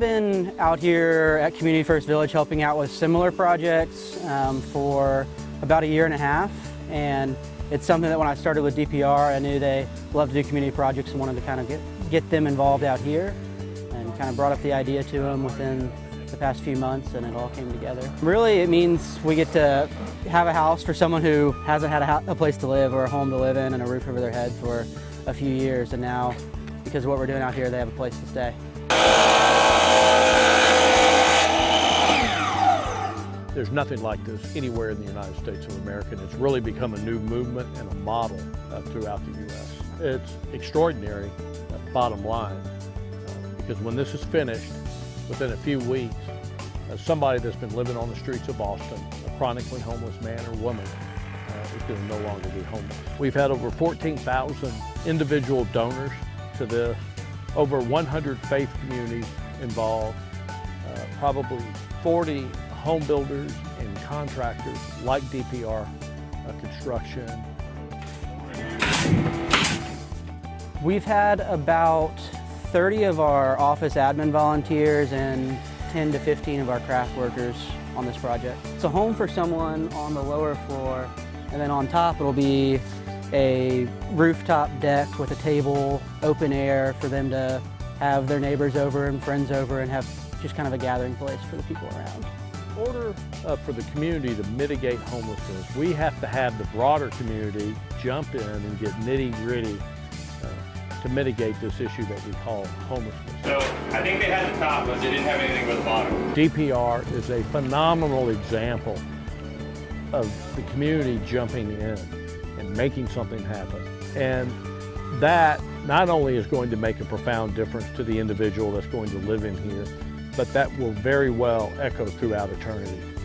been out here at Community First Village helping out with similar projects for about 1.5 years, and it's something that when I started with DPR, I knew they loved to do community projects and wanted to kind of get them involved out here, and kind of brought up the idea to them within the past few months, and it all came together. Really, it means we get to have a house for someone who hasn't had a place to live or a home to live in and a roof over their head for a few years, and now, because of what we're doing out here, they have a place to stay. There's nothing like this anywhere in the United States of America, and it's really become a new movement and a model throughout the U.S. It's extraordinary, bottom line, because when this is finished, within a few weeks, somebody that's been living on the streets of Austin, a chronically homeless man or woman, is going to no longer be homeless. We've had over 14,000 individual donors to this, over 100 faith communities involved, probably 40 home builders and contractors like DPR Construction. We've had about 30 of our office admin volunteers and 10 to 15 of our craft workers on this project. It's a home for someone on the lower floor, and then on top it'll be a rooftop deck with a table, open air for them to have their neighbors over and friends over and have just kind of a gathering place for the people around. In order for the community to mitigate homelessness, we have to have the broader community jump in and get nitty-gritty to mitigate this issue that we call homelessness. So I think they had the top, but they didn't have anything but the bottom. DPR is a phenomenal example of the community jumping in and making something happen. And that not only is going to make a profound difference to the individual that's going to live in here, but that will very well echo throughout eternity.